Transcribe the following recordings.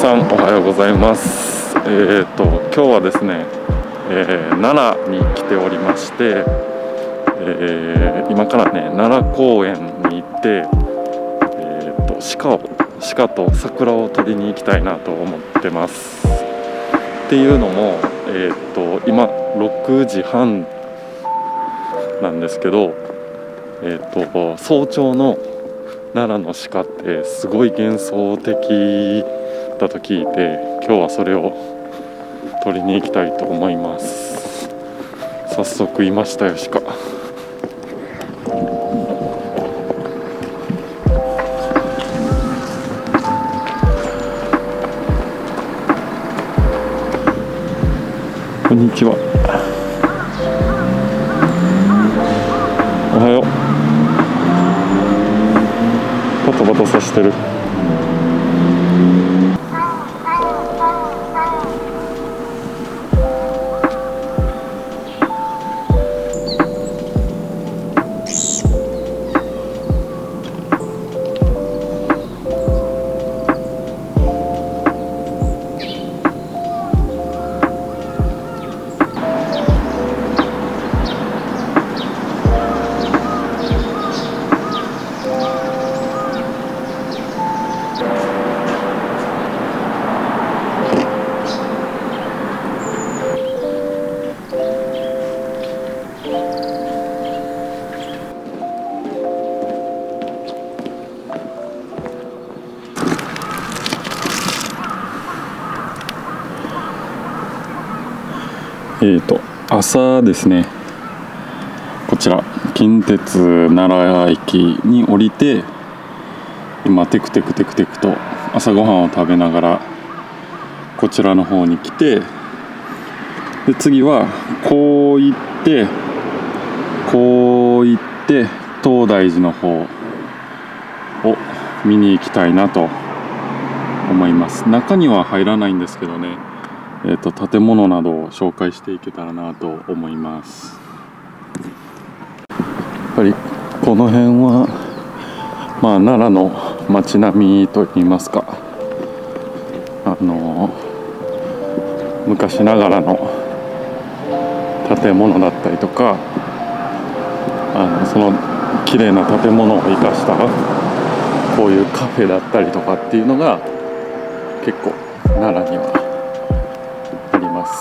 さんおはようございます。今日はですね、奈良に来ておりまして、今からね奈良公園に行って、鹿と桜を撮りに行きたいなと思ってます。っていうのも、今6時半なんですけど、早朝の奈良の鹿ってすごい幻想的だと聞いて、今日はそれを撮りに行きたいと思います。早速いましたよ、鹿。こんにちは。おはよう。バタバタさしてる。朝ですね、こちら近鉄奈良駅に降りて、今テクテクと朝ごはんを食べながらこちらの方に来て、で次はこう行って東大寺の方を見に行きたいなと思います。中には入らないんですけどね、建物などを紹介していけたらなと思います。やっぱりこの辺は奈良の街並みといいますか、昔ながらの建物だったりとか、その綺麗な建物を生かしたこういうカフェだったりとかっていうのが結構奈良にはあります。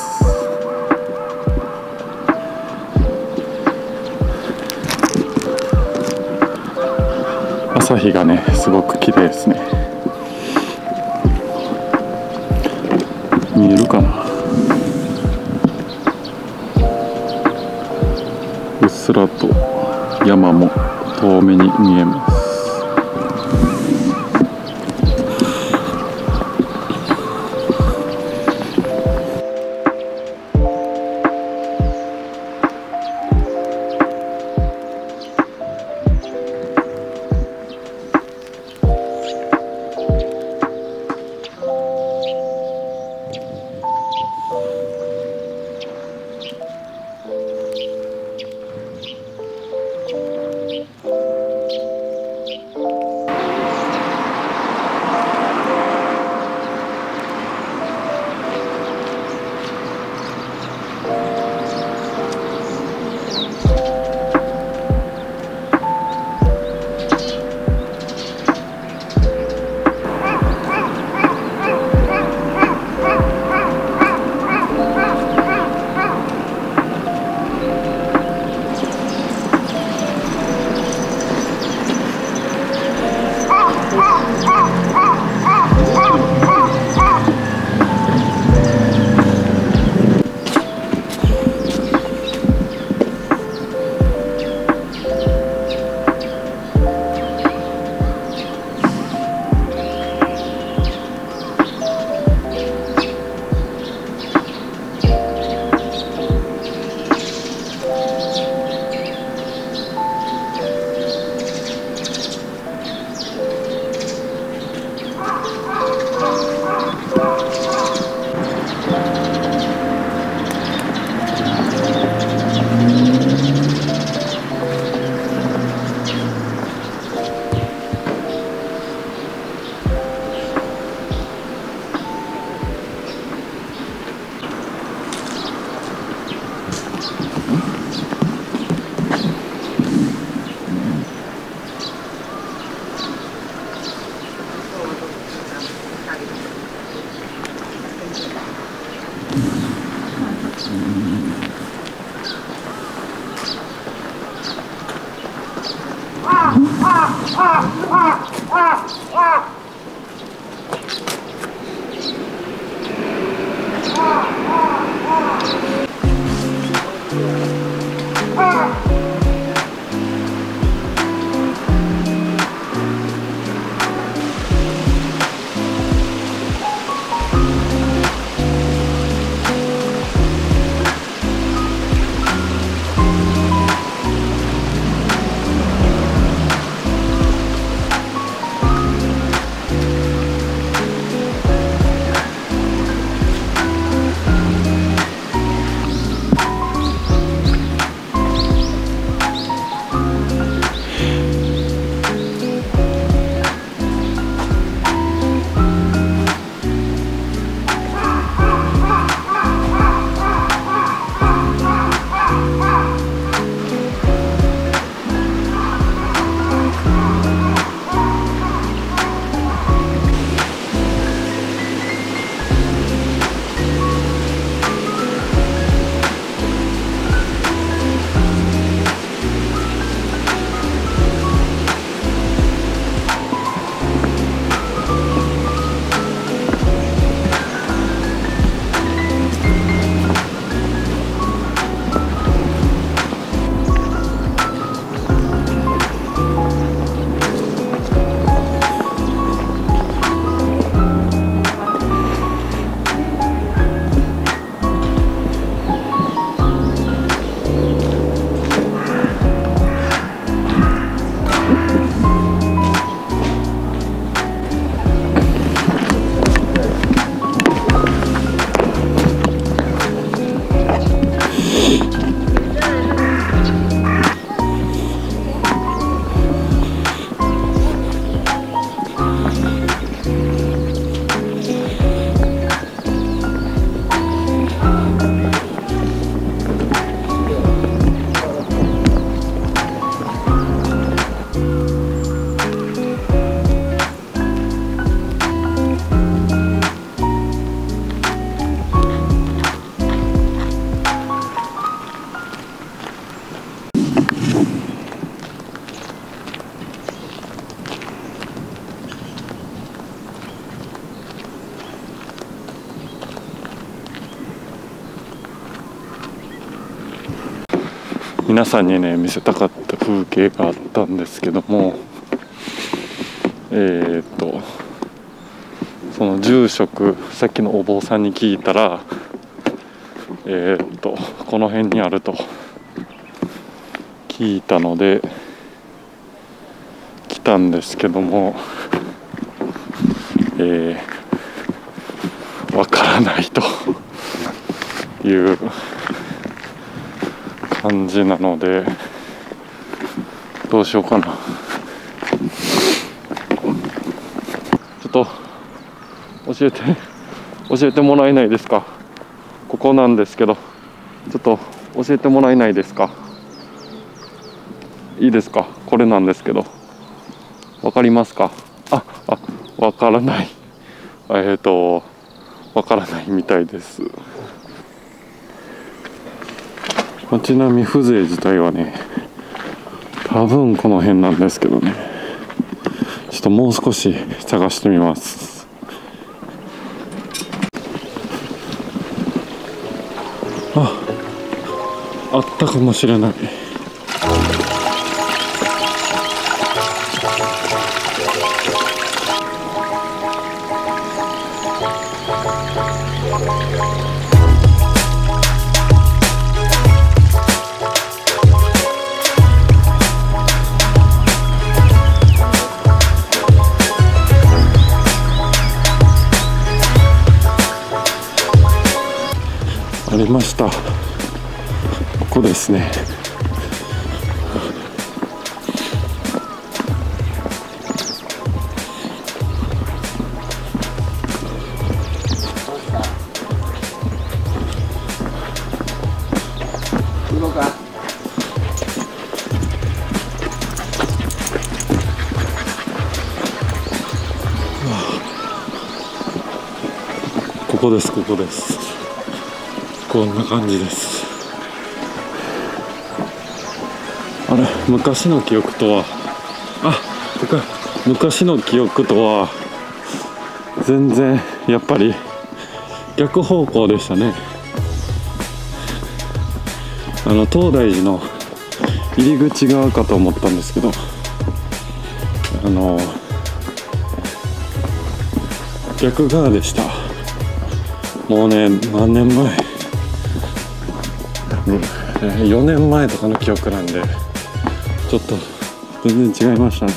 朝日がねすごく綺麗ですね。見えるかな。うっすらと山も遠目に見えます。 皆さんにね見せたかった風景があったんですけども、その住職、さっきのお坊さんに聞いたら、この辺にあると聞いたので来たんですけども、わからないという感じなので、どうしようかな。ちょっと教えてもらえないですか。ここなんですけど、ちょっと教えてもらえないですか。いいですか。これなんですけど、わかりますか。わからない。わからないみたいです。ちなみに風情自体はね、多分この辺なんですけどね、ちょっともう少し探してみます。あったかもしれない。ありました。ここですね。ここです、ここです。こんな感じです。あれ、昔の記憶とは、昔の記憶とは全然やっぱり逆方向でしたね。東大寺の入り口側かと思ったんですけど、逆側でした。もうね、何年前、4年前とかの記憶なんで、ちょっと全然違いましたね。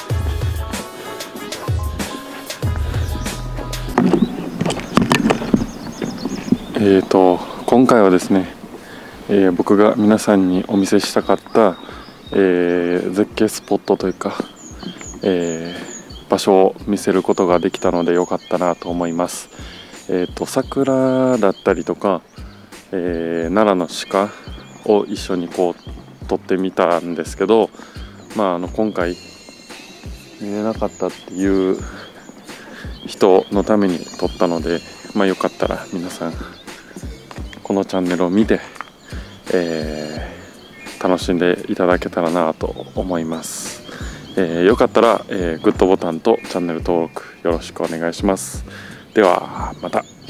今回はですね、僕が皆さんにお見せしたかった、絶景スポットというか、場所を見せることができたので良かったなと思います。桜だったりとか、奈良の鹿を一緒にこう撮ってみたんですけど、今回見れなかったっていう人のために撮ったので、よかったら皆さんこのチャンネルを見て、楽しんでいただけたらなと思います。よかったら、グッドボタンとチャンネル登録よろしくお願いします。ではまた。